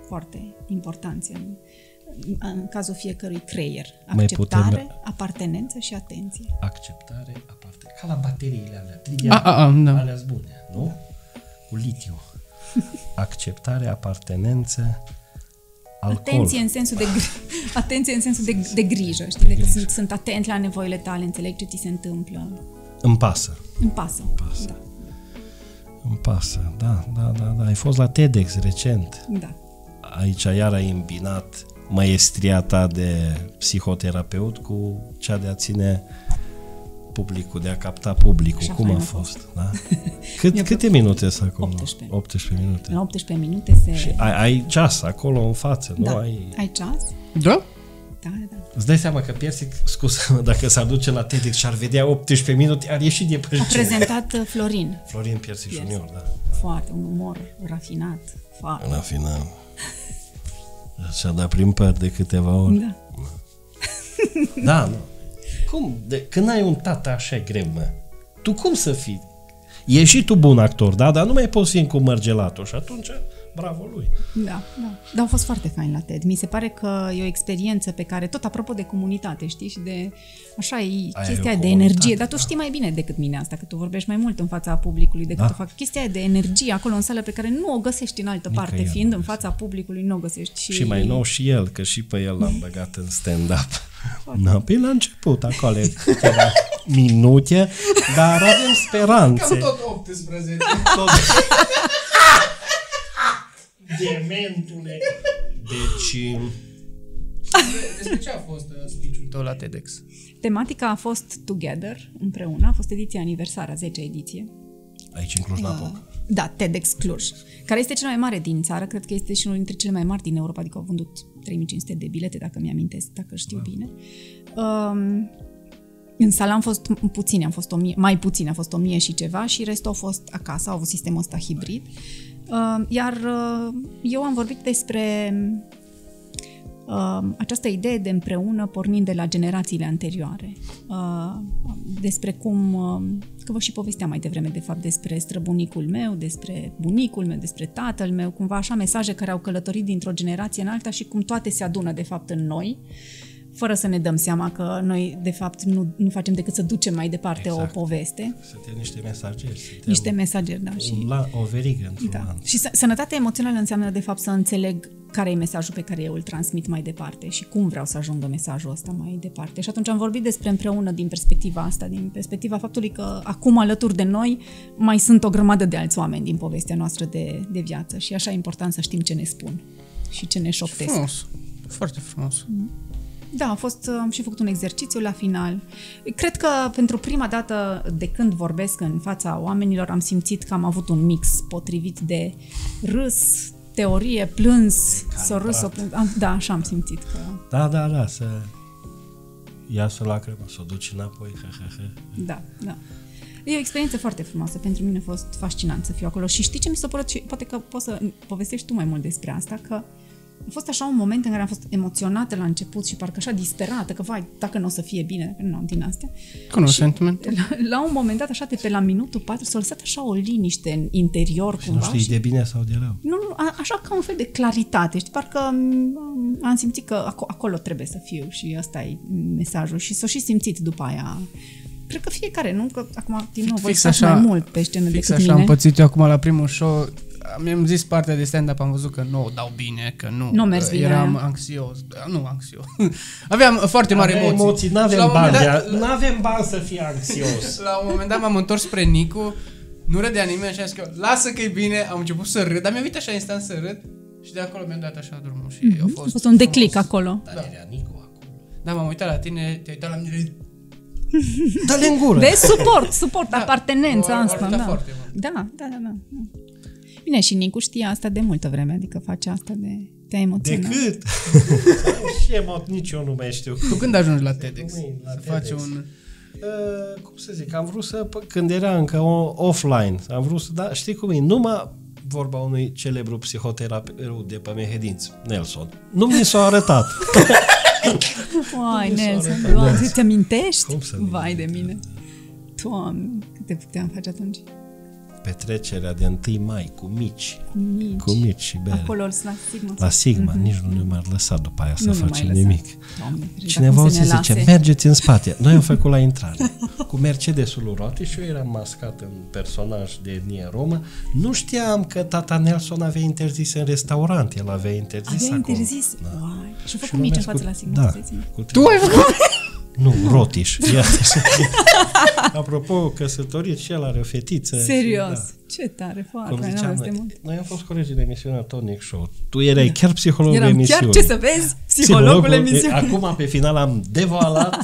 foarte importanți în cazul fiecărui creier. Acceptare, apartenență și atenție. Acceptare, apartenență. Ca la bateriile alea. Alea-s bune, nu? Cu litiu. Acceptare, apartenență, alcool. Atenție în sensul de grijă. Știi? Că sunt atent la nevoile tale, înțeleg ce ți se întâmplă. Îmi pasă. Da. Îmi pasă, da. Ai fost la TEDx recent. Da. Aici iar ai îmbinat maestria ta de psihoterapeut cu cea de a ține publicul, de a capta publicul. Așa. Cum a fost? Da? Câte minute sunt acolo? 18 minute. La 18 minute se... Și ai ceas acolo în față, da. Nu? Ai ceas? Da? Da. Îți dai seama că Piersic, scuză, dacă s-ar duce la TEDx și ar vedea 18 minute, ar ieși de pe A prezentat Florin Piersic Junior, da. Foarte, un umor rafinat. Foarte. Rafinat. Și-a dat prin păr de câteva ori. Da. Da, nu. Cum? Când ai un tată așa e greu, mă. Tu cum să fii? E și tu bun actor, da? Dar nu mai poți fi cu mărgelatul și atunci, bravo lui. Da. Dar au fost foarte fain la TED. Mi se pare că e o experiență pe care, tot apropo de comunitate, știi? Și de, așa, e chestia de energie. Dar tu știi mai bine decât mine asta, că tu vorbești mai mult în fața publicului decât o fac. Chestia de energie acolo în sală pe care nu o găsești în altă parte. Fiind în fața publicului, nu o găsești. Și mai nou și el, că și pe el l-am băgat în stand-up. Pe la început, acolo câteva minute, dar avem speranțe. Cam tot 18. Dementule. Deci... Despre ce a fost speech-ul tău la TEDx? Tematica a fost Together, împreună. A fost ediția aniversară, 10-a ediție. Aici în Cluj-Napoca. Da, TEDx Cluj, care este cel mai mare din țară, cred că este și unul dintre cele mai mari din Europa, adică au vândut 3500 de bilete, dacă mi-amintesc, dacă știu bine. În sală am fost puțini, am fost 1000, mai puțini, a fost 1000 și ceva și restul au fost acasă, au avut sistemul ăsta hibrid. Iar eu am vorbit despre această idee de împreună pornind de la generațiile anterioare. Despre cum, că vă și povesteam mai devreme de fapt despre străbunicul meu, despre bunicul meu, despre tatăl meu, cumva așa mesaje care au călătorit dintr-o generație în alta și cum toate se adună de fapt în noi, fără să ne dăm seama că noi de fapt nu facem decât să ducem mai departe o poveste. Suntem niște mesageri. Niște mesageri, da. O verigă într-un da. an. Și sănătatea emoțională înseamnă de fapt să înțeleg care e mesajul pe care eu îl transmit mai departe și cum vreau să ajungă mesajul ăsta mai departe. Și atunci am vorbit despre împreună din perspectiva asta, din perspectiva faptului că acum alături de noi mai sunt o grămadă de alți oameni din povestea noastră de viață și așa e important să știm ce ne spun și ce ne șoptesc. Frumos, foarte frumos. Da, am și făcut un exercițiu la final. Cred că pentru prima dată de când vorbesc în fața oamenilor am simțit că am avut un mix potrivit de râs, teorie, plâns, s-o râs, s-o plâns. Da, așa am simțit că... Da, să iasă lacrima, să o duci înapoi. Da. E o experiență foarte frumoasă. Pentru mine a fost fascinant să fiu acolo. Și știi ce mi s-a părut? Și poate că poți să povestești tu mai mult despre asta, că a fost așa un moment în care am fost emoționată la început și parcă așa disperată, că vai, dacă nu o să fie bine, nu, din astea. Cunosc sentimentul. La un moment dat, așa de pe la minutul 4, s-a lăsat așa o liniște în interior și cumva. Nu știi de bine sau de rău. Nu, așa ca un fel de claritate. Știi, parcă am simțit că acolo trebuie să fiu și ăsta e mesajul. Și s-o și simțit după aia. Cred că fiecare, nu? Că acum, din nou, voi stați mai mult pe scenă decât mine. Fix așa am pățit eu acum la primul show. Mi-am zis partea de stand-up, am văzut că nu o dau bine, că nu mers bine. Eram anxios. Nu anxios. Aveam foarte mari emoții. N-avem bani să fii anxios. La un moment dat m-am întors spre Nicu, nu râdea nimeni și am zis că lasă că e bine, am început să râd, dar mi-a venit așa instant să râd și de acolo mi-am dat așa drumul și a fost un declic acolo. Dar era Nicu acolo. Da, m-am uitat la tine, te-ai uitat la mine. Dă-le în gură. De suport, apartenența asta. Da. Bine, și Nicu știe asta de multă vreme, adică face asta te emoționat. Decât? Nici eu nu mai știu. Tu când ajungi la TEDx? Să faci un... cum să zic, am vrut să, când era încă offline, am vrut să, da, știi cum e, numai vorba unui celebru psihoterapeut de pe Mehedinți, Nelson. Nu mi s-a arătat. Uai, Nelson, Doamne, te amintești? Cum să vai de mine. Doamne, câte puteam face atunci? petrecerea de 1 mai cu mici și bere. Acolo la Sigma. La Sigma, nici nu ne mai lăsat după aia să facem nimic. Doamne, cineva o să zice, mergeți în spate. Noi am făcut la intrare. Cu Mercedesul lui roate și eu eram mascat în personaj de etnie romă. Nu știam că tata Nelson avea interzis în restaurant. El avea interzis acolo. Avea interzis? Da. Uai. Și a făcut mici în față la Sigma. Da. Tu ai făcut? Nu, rotiș. Apropo, căsătorit și el are o fetiță. Serios? Și, da. Ce tare, foarte. Noi am fost colegi de emisiunea Tonic Show. Tu erai chiar psihologul emisiunii. Chiar, ce să vezi, psihologul emisiunii. Acum, pe final, am devoalat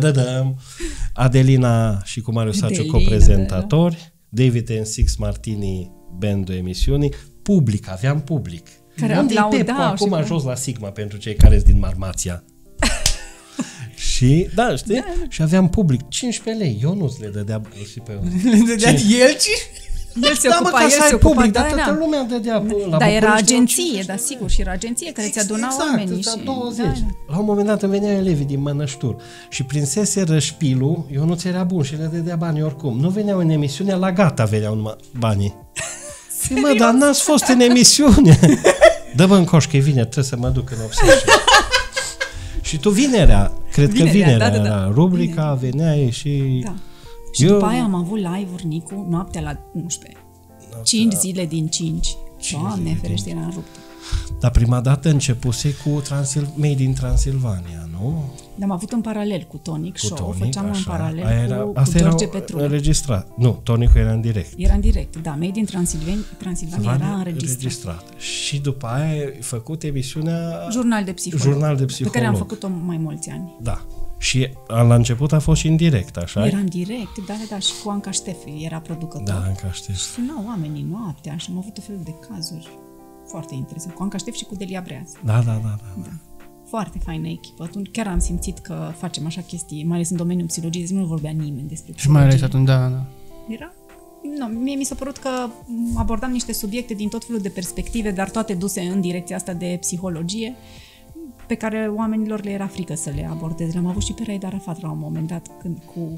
Adelina și cu Marius Saciu coprezentatori, David and Six Martini, bandul emisiunii, public, aveam public. Care aplaudau. Acum jos la Sigma pentru cei care sunt din Marmația. Și, da, știi? Da. Și aveam public 15 lei. Eu nu le dădea și pe le dădea el? El se ocupa, el se ocupa, dar toată lumea dădea la dar era agenție, da, sigur, și era agenție care ți aduna oamenii. Exact, 20. Da. La un moment dat îmi veneau elevii din Mănăștur și prinseseră șpilul, eu nu ți era bun și le dădea banii oricum. Nu veneau în emisiune, la gata veneau numai banii. Mă, dar n-ați fost în emisiune. Dă-mă în coș că e vineri, trebuie să mă duc în obsesie. Și tu vinerea, cred că vinerea era rubrica, veneai și... Da. Și după aia am avut live-uri, Nicu, noaptea la 11. 5 zile din 5. Doamne, ferește, era ruptă. Dar prima dată începuse cu Made in Transilvania, nu? Am avut în paralel cu Tonic Show, făceam în paralel cu George Petrulea. Înregistrat. Nu, Tonicul era în direct. Era în direct, da. Made in Transilvania era înregistrat. Și după aia ai făcut emisiunea Jurnal de Psiholog. Pe care am făcut-o mai mulți ani. Da. Și la început a fost și în direct, așa? Era în direct, da, și cu Anca Ștef era producător. Da, Anca Ștef. Și sunau oamenii noaptea și am avut o fel de cazuri foarte interesante. Cu Anca Ștef și cu Delia Breaz. Da. Foarte faină echipă. Atunci chiar am simțit că facem așa chestii, mai ales în domeniul psihologiei, nu vorbea nimeni despre psihologie. Și mai ales atunci, da. Era? Nu, mie mi s-a părut că abordam niște subiecte din tot felul de perspective, dar toate duse în direcția asta de psihologie, pe care oamenilor le era frică să le abordeze. L-am avut și pe Raed Arafat la un moment dat, când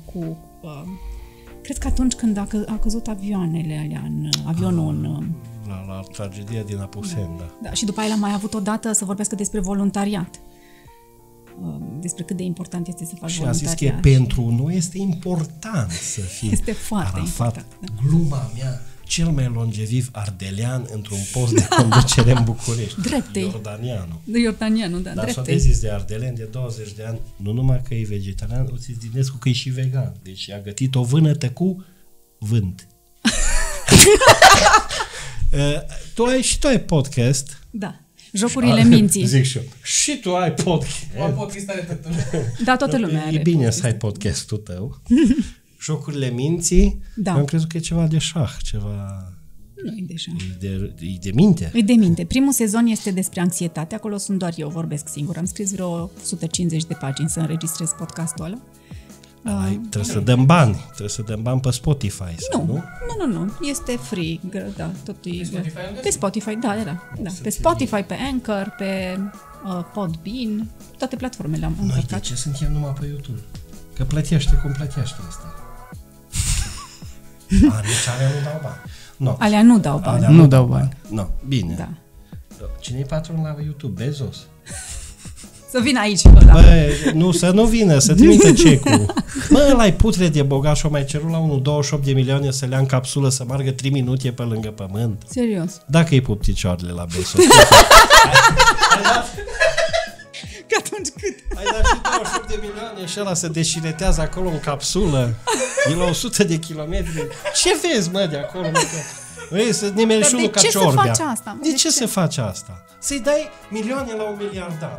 cred că atunci când a căzut avionele alea, avionul în... La tragedia din Apuseni, da. Și după aia l-am mai avut odată să vorbească despre voluntariat. Despre cât de important este să faci voluntariat. Și a zis că pentru noi este important să fii este foarte Arafat. Important. Da. Gluma mea, cel mai longeviv ardelean într-un post de conducere în București. Iordanianu, da. Dar s-a zis de ardelean de 20 de ani, nu numai că e vegetarian, o să-ți Dinescu că e și vegan. Deci a gătit o vânătă cu vânt. Tu ai podcast. Da. Jocurile minții. Zic și eu. Și tu ai podcast. Podcast are toată lumea. Da, toată lumea are. E bine să ai podcastul tău. Jocurile minții. Da. Am crezut că e ceva de șah, ceva... Nu e de șah. E de minte. E de minte. Primul sezon este despre anxietate. Acolo sunt doar eu, vorbesc singur. Am scris vreo 150 de pagini să înregistrez podcastul ăla. Trebuie să dăm bani. Trebuie să dăm bani pe Spotify. Nu. Este free. Da, totul e pe Spotify, da. Pe Spotify, pe Anchor, pe Podbean, toate platformele am încercat. Noi de ce suntem numai pe YouTube? Că plătește cum plătește asta. Nici alea nu dau bani. No. Alea nu dau bani. Nu dau bani. No, bine. Da. Cine e patron la YouTube? Bezos? Să vină aici. Bă, să nu vină, să trimită cecul. Mă, ăla-i putre de bogat și-o mai cerut la unul 28 de milioane să le ia în capsulă să meargă 3 minute pe lângă pământ. Serios? Dacă îi pup picioarele la Bezos. Că atunci cât? Ai dat și 28 de milioane și ăla se deșiretează acolo în capsulă. E la 100 de kilometri. Ce vezi, mă, de acolo? Vrei să nimeni și unul ca Ciorbea. De ce se face asta? De ce se face asta? Să-i dai milioane la un miliardar.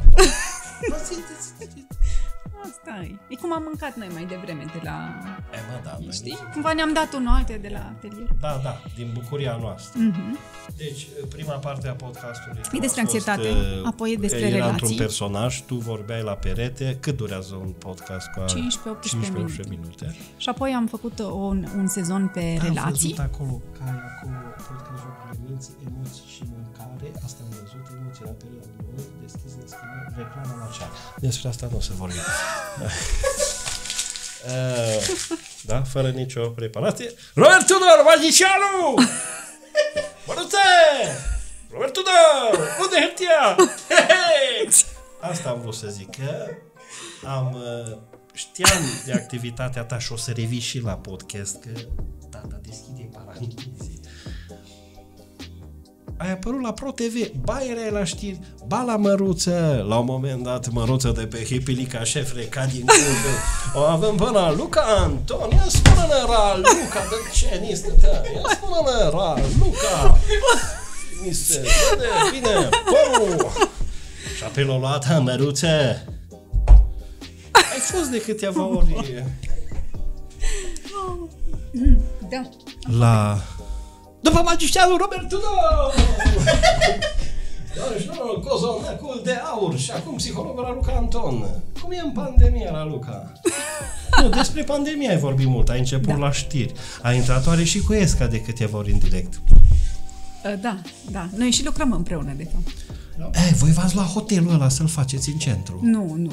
Asta e. E cum am mâncat noi mai devreme de la... Știi? Cumva ne-am dat unoate de la atelier. Da, din bucuria noastră. Deci, prima parte a podcastului e despre anxietate, apoi e despre relații. Era într-un personaj, tu vorbeai la perete. Cât durează un podcast? 15-18 minute. Și apoi am făcut un sezon pe relații. Am văzut acolo, podcast Jocurile minții, emoții și mâncare. Asta am văzut, emoții la perioadă. Deschis, reclamă la chat. Despre asta nu o să vorbim. Da, fără nicio preparație. Robert Tudor, magicianul! Măruțe! Robert Tudor! Unde e hârtia? Asta am vrut să zic, că știam de activitatea ta și o să revii și la podcast, că tata deschide paranteze. Ai apărut la Pro TV, ba erai la știri, ba la Măruță, la un moment dat Măruță de pe Hipilica Șefre, ca din curte, o avem până la Luca Anton, ia spune-ne Raluca, de ce ni stătea, ia spune-ne Raluca, mi se vede bine, părul, și apelul luat, Măruță, ai fost de câteva ori Da. la... După magicianul Robert Tudor! Deci nu, cozonacul de aur și acum psihologul Raluca Anton. Cum e în pandemia, Raluca? Nu, despre pandemie ai vorbit mult, ai început la știri. Ai intrat oare și cu Esca de câteva ori în direct. Da. Noi și lucrăm împreună, de fapt. Voi v-ați luat hotelul ăla să-l faceți în centru. Nu.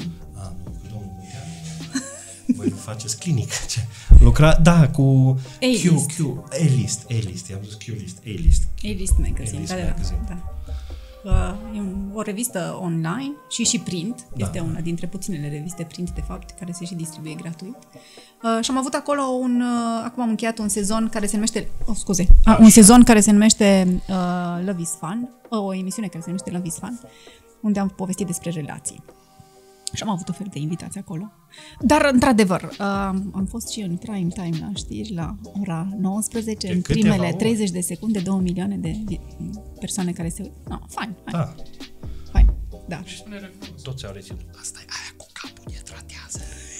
Voi nu faceți clinică. Lucra, cu A-list. A-list, i-am zis Q-list, A-list. A-list Magazine, da. E o revistă online și print. Este una dintre puținele reviste print, de fapt, care se și distribuie gratuit. Și am avut acolo acum am încheiat un sezon care se numește... un sezon care se numește Love is Fun, o emisiune care se numește Love is Fun, unde am povestit despre relații. Și am avut o fel de invitații acolo. Dar, într-adevăr, am fost și în prime time la știri, la ora 19, în primele 30 de secunde, 2 milioane de persoane care se uită. No, fain. Da. Fain, da. Toți au reținut. Asta e aia cu capul, ne tratează.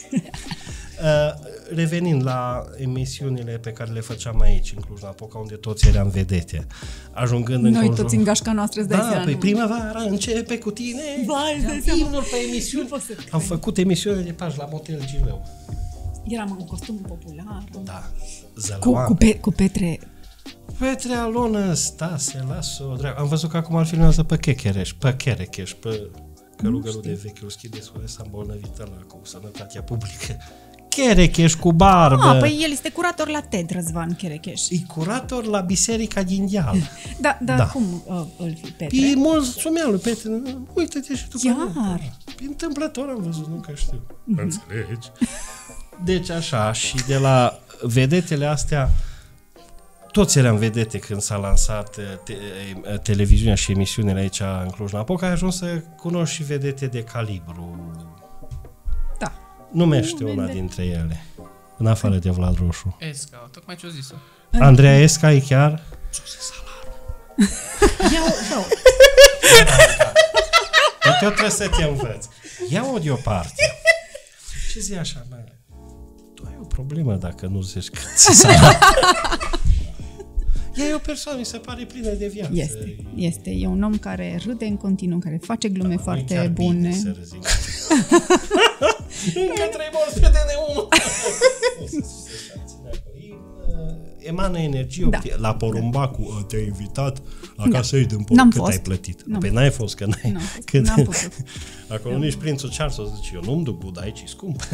Revenind la emisiunile pe care le făceam aici, în Cluj-Napoca, unde toți eram vedete. Ajungând Noi toți în gașca noastră, îți dai seama. Păi primăvara începe cu tine. Imnul pe emisiuni. Am făcut emisiune de pași la Motel Gileu. Eram în costum popular. Da. Cu Petre. Petre Alonă, Stase, las-o dreagă. Am văzut că acum îl filmează pe Cherecheș, pe călugărul de vechiul Schidesul s-a îmbolnăvită cu sănătatea publică. Cherecheș cu barbă. Păi el este curator la TED, Răzvan Cherecheș. E curator la Biserica din Deal. Da. Cum îl fi, Petre? E mulțumea lui Petre. Uite-te și tu. Chiar? Întâmplător am văzut, nu că știu. Înțelegi? Deci așa, și de la vedetele astea, toți eram vedete când s-a lansat televiziunea și emisiunile aici în Cluj-Napoca, ai ajuns să cunoști și vedete de calibru. Da. Numește una dintre ele, în afară de Vlad Roșu. Esca, tocmai ce-o zis-o. Andreea Esca e chiar... Sus salarul. Iau. Eu trebuie să te învăț. Ia-o deoparte. Și zi așa, mă, tu ai o problemă dacă nu zici că ți salarul. Ea e o persoană, mi se pare plină de viață. Este. E un om care râde în continuu, care face glume foarte bune. Să râzi încă 3 morți pe DN1. Emană energie la Porumbacu. Te-ai invitat acasă să-i dăm cât ai plătit? Păi n-ai fost, că n-ai. N-am putut. Acolo nici prințul Charles o zice, eu nu-mi duc Buda aici, e scump.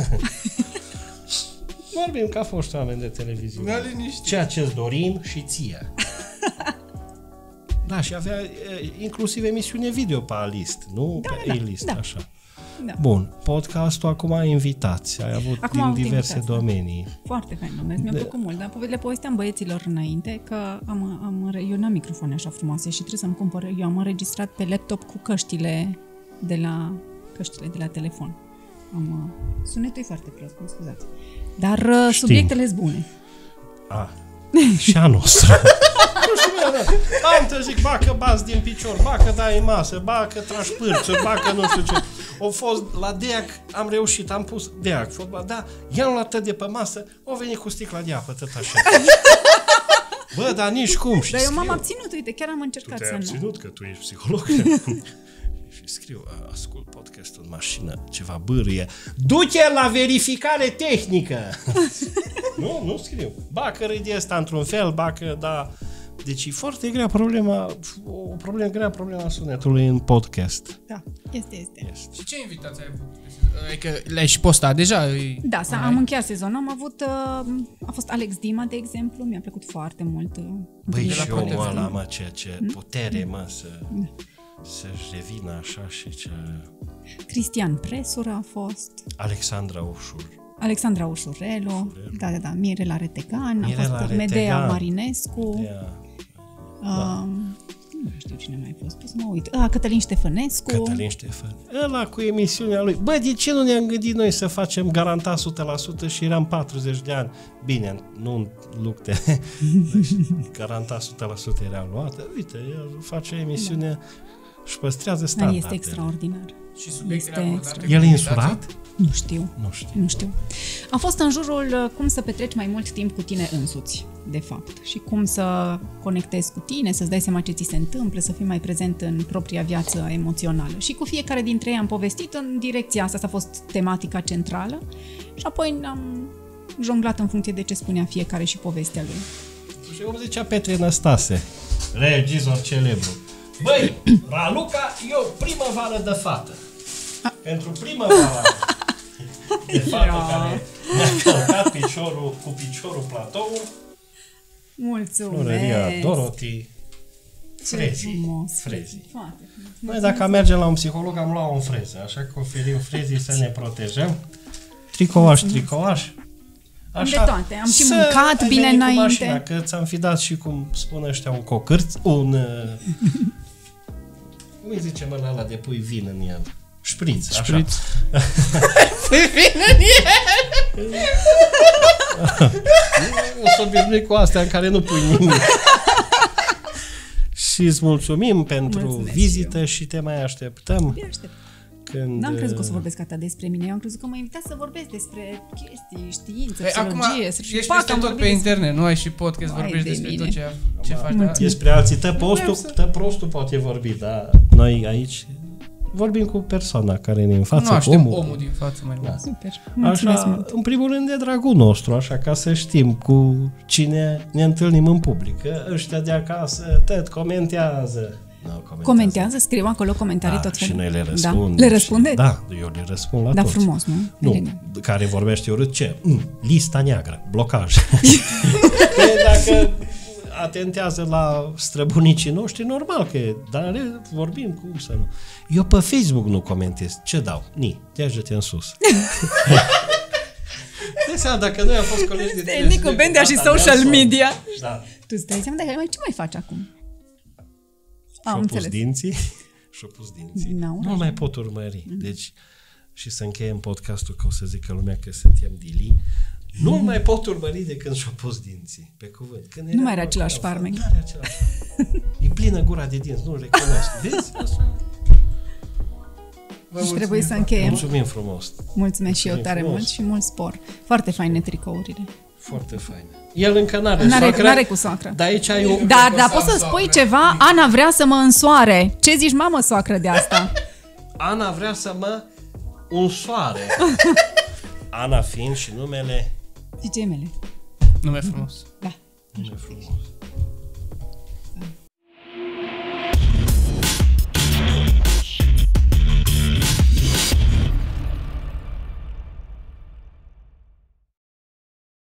Vorbim ca foști oameni de televiziune. Ceea ce-ți dorim și ție. Da, și avea inclusiv emisiune video pe A-list, nu pe A-list, așa. Da. Bun, podcastul acum ai invitați, ai avut din diverse domenii. Foarte fain, mi-a plăcut mult, dar le povesteam băieților înainte că eu n-am microfoane așa frumoase și trebuie să-mi cumpăr, eu am înregistrat pe laptop cu căștile de la telefon. Sunetul e foarte prost, mă scuzați. Dar subiectele sunt bune. Și a noastră. Nu știu, am te zic, bacă bați din picior, bacă dai masă, bacă tragi pârțuri, bacă nu știu ce. O fost la Deac, am reușit, am pus Deac, fotbal, da, i-am luat de pe masă, o venit cu sticla de apă, tot așa. Bă, dar nici cum. Dar eu m-am abținut, uite, chiar am încercat să nu. Tu te-ai abținut, că tu ești psiholog. Și scriu, ascult podcastul în mașină, ceva bârâie. Du-te la verificare tehnică! Nu scriu. Bacă râde ăsta într-un fel, bacă, da, Deci e foarte grea problema sunetului în podcast. Da, este. Și ce invitații ai avut? Adică le-ai și postat deja? Da, am încheiat sezonul. Am avut, a fost Alex Dima, de exemplu, mi-a plăcut foarte mult. Băi, și omul ăla, mă, ce putere, mă, să-și revină așa și ce... Cristian Presura a fost. Alexandra Ușurelu. Da, Mirela Retegan. A fost Medea Marinescu. Nu știu cine mai a fost, să mă uit. Cătălin Ștefănescu. Ăla cu emisiunea lui. Bă, de ce nu ne-am gândit noi să facem garantat 100% și eram 40 de ani? Bine, nu în lucte. Garantat 100% era luată. Uite, el face emisiune și păstrează standardele. Este extraordinar. Și subiectele El e însurat? Nu știu. A fost în jurul cum să petreci mai mult timp cu tine însuți, de fapt, și cum să conectezi cu tine, să-ți dai seama ce ți se întâmplă, să fii mai prezent în propria viață emoțională. Și cu fiecare dintre ei am povestit în direcția asta, a fost tematica centrală și apoi am jonglat în funcție de ce spunea fiecare și povestea lui. Și cum zicea Petre Năstase, regizor celebru. Băi, Raluca e o primăvară de fată. Pentru primăvara de fată care mi-a călcat cu piciorul platou. Mulțumesc! Floreria Dorothy Frezi. Noi dacă mergem la un psiholog am luat un freză, așa că oferim frezii să ne protejăm. Tricouaș. Așa, de toate, am și mâncat bine înainte. Mașina, că ți-am fi dat și, cum spun ăștia, un cocârț, cum îi zicem ăla de pui vin în el? Șpriț, așa. Pui vin în el! O să obișnuit cu astea în care nu pui nimic. Și îți mulțumim pentru vizită și te mai așteptăm. Când... N-am crezut că o să vorbesc atât despre mine. Eu am crezut că mă invitați să vorbesc despre chestii, știință, psihologie. Ești peste tot pe internet, nu ai și podcast, vorbești despre tot ce faci. Despre alții, prostul poate vorbi, dar noi aici vorbim cu persoana care ne în față, cu omul din față mai mult. Super, mulțumesc așa, mult. în primul rând de dragul nostru, așa, ca să știm cu cine ne întâlnim în public. Că ăștia de acasă comentează. Comentează, scriu acolo comentarii tot felul. Și noi le răspundem. Da. Le răspundeți? Da, eu le răspund la toți. Da, frumos, nu? Nu, care vorbește urât ce? Lista neagră, blocaj. Dacă atentează la străbunicii noștri, normal că e, dar vorbim cum să nu. Eu pe Facebook nu comentez. Ce dau? Dea-te în sus. Dacă noi am fost colegi de tine... Nicu Bendea și social media. Da. Tu îți dai seama, dar ce mai faci acum? Și-o pus dinții. Nu mai pot urmări. Deci, și să încheiem podcastul, că o să zică lumea că suntem dili. Nu mai pot urmări de când și-o pus dinții. Pe cuvânt. Când nu mai are același farmec. E plină gura de dinți, nu-l recunosc. Vezi? Și trebuie să încheiem. Mulțumim frumos. Mulțumesc și eu tare mult și mult spor. Foarte faine tricourile. Foarte faine. El încă n-are cu soacră. Dar aici ai un... Dar poți să spui ceva? Ana vrea să mă însoare. Ce zici, mamă, soacră, de asta? Ana vrea să mă însoare. Ana fiind și numele... Și gemele. Nume frumos. Da. Nume frumos.